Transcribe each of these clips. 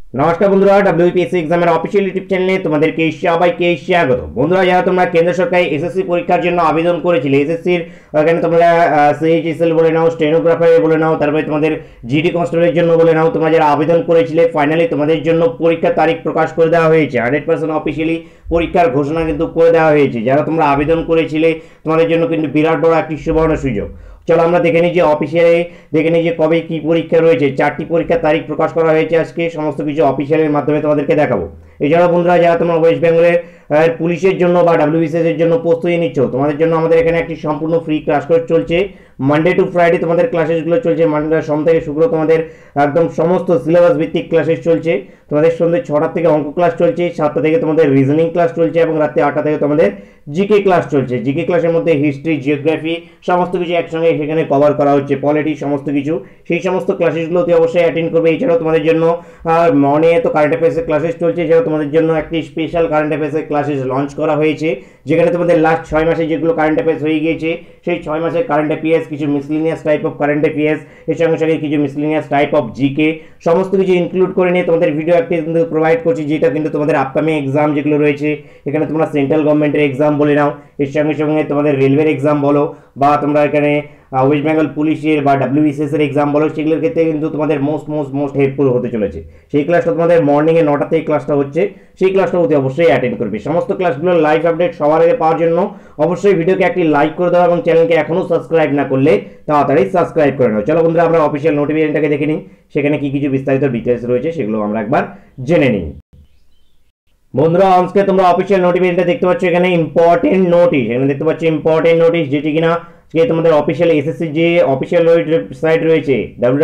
নমস্কার বন্ধুরা, ডব্লিউপিএসসি এক্সামের অফিসিয়াল ইউটিউব চ্যানেলে তোমাদেরকে সবাইকে স্বাগত। বন্ধুরা, যারা তোমরা কেন্দ্র সরকারি এসএসসি পরীক্ষার জন্য আবেদন করেছিলে, এসএসসির এখানে তোমরা সিএইচএসএল বলে নাও, স্টেনোগ্রাফার বলে নাও, তারপরে তোমাদের জিডি কনস্টেবলের জন্য বলে নাও, তোমরা যারা আবেদন করেছিলে ফাইনালি তোমাদের জন্য পরীক্ষার তারিখ প্রকাশ করে দেওয়া হয়েছে। 100% অফিসিয়ালি পরীক্ষার ঘোষণা কিন্তু করে দেওয়া হয়েছে। যারা তোমরা আবেদন করেছিলে তোমাদের জন্য কিন্তু বিরাট বড় একটি সুবর্ণ সুযোগ। চলো আমরা দেখে নিই যে অফিসিয়ালি দেখে নিই যে কবে কি পরীক্ষা রয়েছে। 4টি পরীক্ষার তারিখ প্রকাশ করা হয়েছে আজকে, সমস্ত কিছু অফিসিয়ালের মাধ্যমে তোমাদেরকে দেখাবো। এছাড়াও বন্ধুরা, যারা তোমরা ওয়েস্ট বেঙ্গলের পুলিশের জন্য বা ডাব্লিউবিসিএস এর জন্য প্রস্তুতি নিচ্ছ, তোমাদের জন্য আমাদের এখানে একটি সম্পূর্ণ ফ্রি ক্লাস কোর্স চলছে। মানডে টু ফ্রাইডে তোমাদের ক্লাসেসগুলো চলছে। মানডে সোম থেকে শুক্র তোমাদের একদম সমস্ত সিলেবাস ভিত্তিক ক্লাসেস চলছে। তোমাদের সন্ধ্যে 6টা থেকে অঙ্ক ক্লাস চলছে, 7টা থেকে তোমাদের রিজনিং ক্লাস চলছে এবং রাতে 8টা থেকে তোমাদের জিকে ক্লাস চলছে। জিকে ক্লাসের মধ্যে হিস্ট্রি, জিওগ্রাফি সমস্ত কিছু একসঙ্গে সেখানে কভার করা হচ্ছে, পলিটিক্স সমস্ত কিছু। সেই সমস্ত ক্লাসেসগুলো তুই অবশ্যই অ্যাটেন্ড করবে। এছাড়াও তোমাদের জন্য মর্নিংয়ে তো কারেন্ট অ্যাফেয়ার্সের ক্লাসেস চলছে। এছাড়াও তোমাদের জন্য একটি স্পেশাল কারেন্ট অ্যাফেয়ার্সের ক্লাসেস লঞ্চ করা হয়েছে, যেখানে তোমাদের লাস্ট 6 মাসে যেগুলো কারেন্ট অ্যাফেয়ার্স হয়ে গিয়েছে সেই 6 মাসের কারেন্ট অ্যাফেয়ার্স, কিছু miscellaneous type of current affairs, এর সঙ্গে সঙ্গে কিছু মিসলিনিয়াস টাইপ অফ জিকে সমস্ত কিছু ইনক্লুড করে নিয়ে তোমাদের ভিডিও একটি কিন্তু প্রোভাইড করছি, যেটা কিন্তু তোমাদের আপকামিং এক্সাম যেগুলো রয়েছে, এখানে তোমরা সেন্ট্রাল গভর্নমেন্টের এক্সাম বলে নাও, এর সঙ্গে সঙ্গে তোমাদের রেলওয়ের এক্সাম বলো, বা তোমরা এখানে ওয়েস্ট বেঙ্গল পুলিশের বা ডাব্লিউবিসিএস এর এক্সাম বলো, সেগুলোর ক্ষেত্রে কিন্তু তোমাদের মোস্ট হেল্পফুল হতে চলেছে। সেই ক্লাসটা তোমাদের মর্নিংয়ে 9টা থেকে ক্লাসটা হচ্ছে, সেই ক্লাসটা অতি অবশ্যই অ্যাটেন্ড করবে। সমস্ত ক্লাসগুলোর লাইভ আপডেট সবার আগে পাওয়ার জন্য অবশ্যই ভিডিওকে একটি লাইক করে দাও এবং চ্যানেলকে এখনও সাবস্ক্রাইব না করলে তাড়াতাড়ি সাবস্ক্রাইব করে নাও। চলো বন্ধুরা, আমরা অফিসিয়াল নোটিফিকেশনটাকে দেখে নিই, সেখানে কি কিছু বিস্তারিত ডিটেলস রয়েছে সেগুলো আমরা একবার জেনে নিই। বন্ধুরা, আজকে তোমরা অফিসিয়াল নোটিফিকেশনটা দেখতে পাচ্ছ, এখানে ইম্পর্টেন্ট নোটিশ, এখানে দেখতে পাচ্ছ ইম্পর্টেন্ট নোটিশ, যেটি কিনা আজকে তোমাদের অফিসিয়াল এসএসসি যে অফিসিয়াল ওয়েবসাইট রয়েছে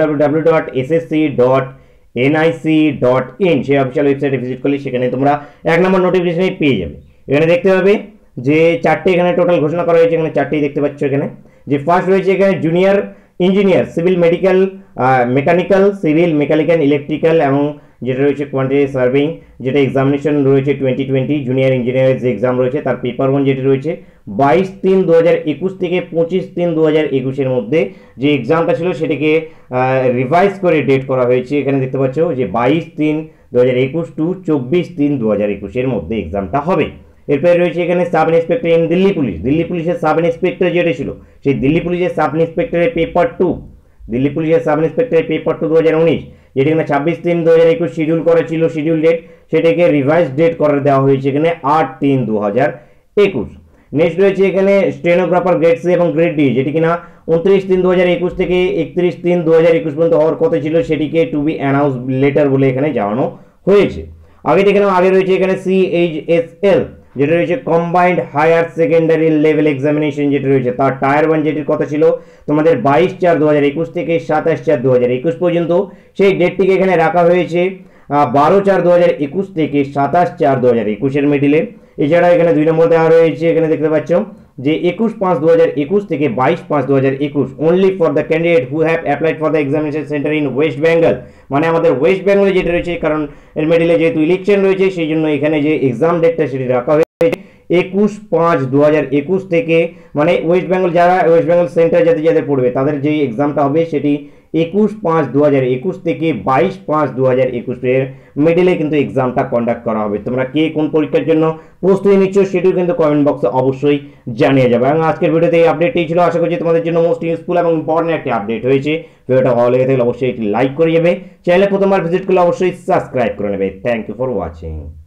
www.ssc.nic.in, সেই অফিসিয়াল ওয়েবসাইটে ভিজিট করলে সেখানে তোমরা 1 নম্বর নোটিফিকেশন পেয়ে যাবে। এখানে দেখতে পাবে যে 4টে এখানে টোটাল ঘোষণা করা হয়েছে, এখানে 4টেই দেখতে পাচ্ছ। এখানে যে ফার্স্ট রয়েছে এখানে junior engineer civil medical mechanical, civil mechanical, electrical এবং যেটা রয়েছে কোয়ান্টিটি সার্ভিং, যেটা এক্সামিনেশন রয়েছে 2020 জুনিয়র ইঞ্জিনিয়ারের যে এক্সাম রয়েছে তার পেপার 1 যেটি রয়েছে 22/3/2021 থেকে 25/3/2021 মধ্যে যে এক্সামটা ছিল সেটাকে রিভাইজ করে ডেট করা হয়েছে। এখানে দেখতে পাচ্ছ যে 22/3/2021 টু 24/3/2021 মধ্যে এক্সামটা হবে। এরপরে রয়েছে এখানে sub inspector in Delhi police, Delhi পুলিশের সাব ইন্সপেক্টর যেটা ছিল সেই দিল্লি পুলিশের সাব ইন্সপেক্টরের পেপার 2, দিল্লি পুলিশের সাব ইন্সপেক্টরের পেপার 2 2019, যেটি এখানে 26/3/2021 শিডিউল করা ছিল, শিডিউল ডেট সেটাকে রিভাইজ ডেট করে দেওয়া হয়েছে এখানে 8/3/2021। নেক্সট রয়েছে এখানে স্টেনোগ্রাফার গ্রেড সি এবং গ্রেড ডি, যেটি কিনা 29/3/2021 থেকে 31/3/2021 পর্যন্ত হওয়ার কথা ছিল, সেটিকে টু বি অ্যানাউন্স লেটার বলে এখানে জানানো হয়েছে। আগে রয়েছে এখানে সিএইচএসএল, যেটা রয়েছে combined higher secondary level examination, যেটা রয়েছে তার টায়ার 1 যেটির কথা ছিল তোমাদের 22/4/2021 থেকে 27/4/2021 পর্যন্ত, সেই ডেটটিকে এখানে রাখা হয়েছে 12/4/2021 থেকে 27/4/2021 এর মিডিলে। এছাড়া এখানে 2 নম্বর দেওয়া রয়েছে, এখানে দেখতে পাচ্ছ যে 21/5/2021 থেকে 22/5/2021 only for the candidate who have applied for the examination centre in west Bengal, মানে আমাদের ওয়েস্ট বেঙ্গলে যেটা রয়েছে, কারণ এর মিডিলে যেহেতু ইলেকশন রয়েছে সেই জন্য এখানে যে এক্সাম ডেটটা সেটি রাখা হয়েছে 21/5/2021 থেকে, মানে ওয়েস্ট বেঙ্গল যারা ওয়েস্ট বেঙ্গল সেন্টার যাদের পড়বে তাদের যে এক্সামটা হবে সেটি 21/5/2021 থেকে 22/5/2021 এর মিডিলে কিন্তু এক্সামটা কন্ডাক্ট করা হবে। তোমরা কে কোন পরীক্ষার জন্য প্রস্তুতি নিচ্ছ সেটিও কিন্তু কমেন্ট বক্সে অবশ্যই জানিয়ে যাবে। এবং আজকের ভিডিওতে এই আপডেটটাই ছিল, আশা করছি তোমাদের জন্য মোস্ট ইউজফুল এবং ইম্পর্টেন্ট একটি আপডেট হয়েছে। ভিডিওটা ভালো লেগে থাকলে অবশ্যই একটি লাইক করে যাবে, চ্যানেলে প্রথমবার ভিজিট করলে অবশ্যই সাবস্ক্রাইব করে নেবে। Thank you for watching.